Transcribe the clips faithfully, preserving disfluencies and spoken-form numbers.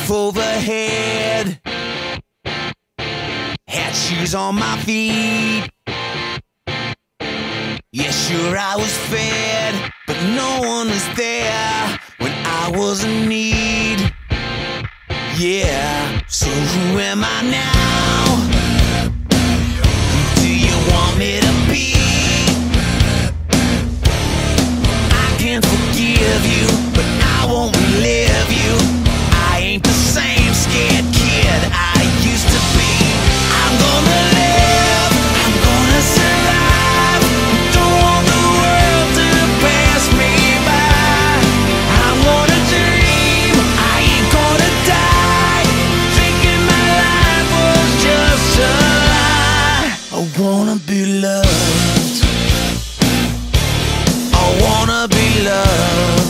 roof overhead, had shoes on my feet. Yeah, sure, I was fed, but no one was there when I was in need. Yeah, so who am I now? Who do you want me to be? I can forgive you, but I won't relive you. I ain't the same scared kid I used to be. I'm gonna live, I'm gonna survive. Don't want the world to pass me by. I'm gonna dream, I ain't gonna die, thinking my life was just a lie. I wanna be loved, I wanna be loved.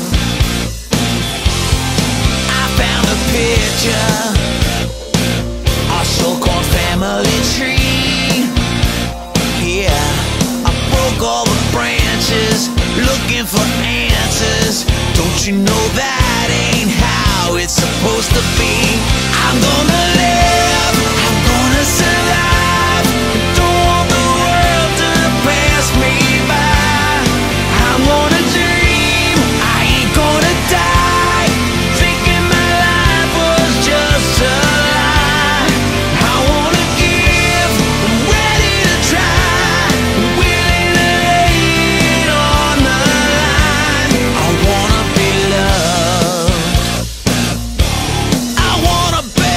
I found a picture, our so-called family tree. Yeah, I broke all the branches, looking for answers. Don't you know that ain't how it's supposed to be? I'm gonna live, I'm gonna survive. Don't want the world to pass me by. I'm gonna dream, I ain't gonna die, thinking my life was just a lie. I wanna give, I'm ready to try, I'm willing to lay it on the line. I wanna be loved, I wanna be.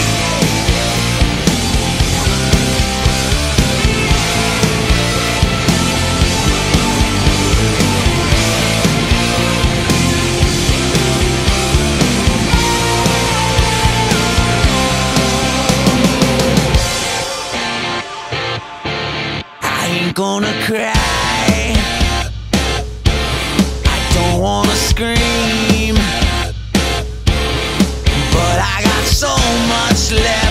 I ain't gonna cry, I don't wanna scream, but I got so much left.